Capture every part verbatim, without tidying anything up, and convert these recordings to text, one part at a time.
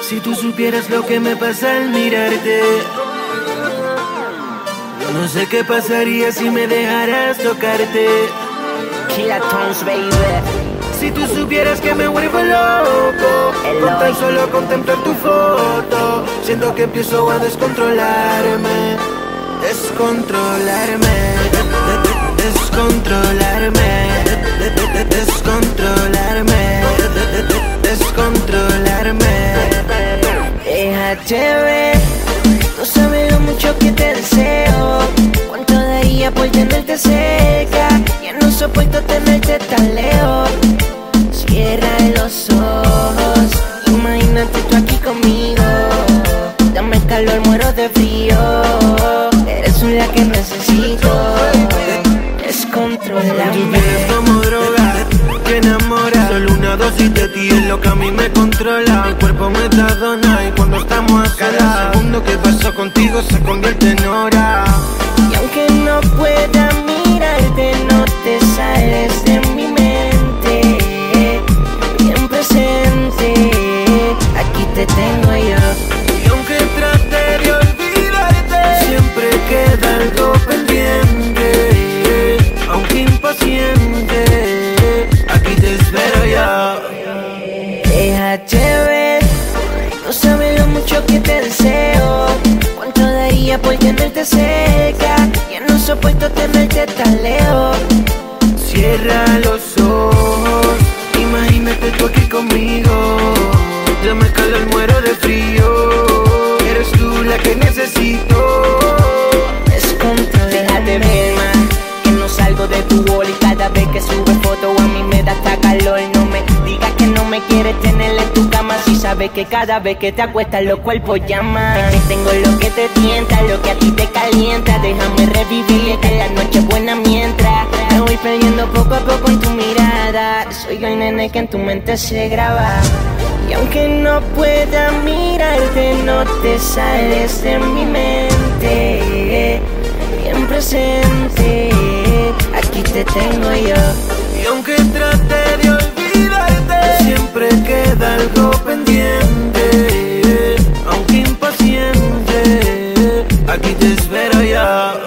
Si tú supieras lo que me pasa al mirarte, yo no sé qué pasaría si me dejaras tocarte. Killa Tones, baby. Si tú supieras que me vuelvo loco con tan solo contemplar tu foto, siento que empiezo a descontrolarme, descontrolarme, descontrolarme, descontrolarme, descontrolarme. Déjate ver, no sabes lo mucho que te deseo, cuánto daría por tenerte cerca. Ya no soporto tenerte tan lejos. Cierra los ojos, imagínate tú aquí conmigo. Dame calor, muero de frío. Eres la que necesito. Descontrolame. Tú vienes como droga que enamora. Solo una dosis de ti es lo que a mí me controla. Mi cuerpo me da dona y cuando estamos a solas, cada segundo que paso contigo se convierte en hora. Y aunque no pueda mirarte, no te sales de mi mente. Bien presente, aquí te tengo yo. Y aunque trate de olvidarte, siempre queda algo pendiente. Aunque impaciente, aquí te espero yo. Déjate ver, no sabes lo mucho que te deseo, cuánto daría por tenerte cerca. Ya no soporto tenerte tan lejos. Cierra los ojos, imagínate tú aquí conmigo. Dame calor, muero de frío. Eres tú la que necesito. Descontrol, déjate ver más, que no salgo de tu wall. Y cada vez que sube foto a mí me da hasta calor. No me digas que no me quieres tener en tu cama, si sabes que cada vez que te acuestas los cuerpos llaman. Que tengo lo que te tienta, lo que a ti te calienta. Déjame revivir que la noche es buena mientras me voy perdiendo poco a poco en tu mirada. Soy el nene que en tu mente se graba. Y aunque no pueda mirarte, no te sales de mi mente. Bien presente, aquí te tengo yo. Y aunque trate de olvidarte, siempre queda algo pendiente. Aunque impaciente, aquí te espero yo.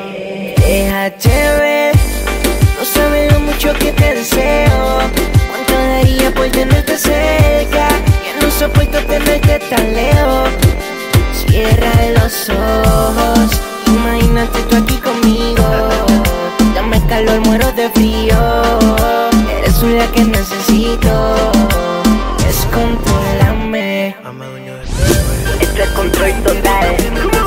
Déjate ver, no sabes lo mucho que te deseo, cuánto daría por tenerte cerca. Ya no soporto tenerte tan lejos. Cierra los ojos, imagínate tú aquí conmigo. Dame calor, muero de frío. Eres la que necesito. Descontrolame. Ama dueño del Esto es control total.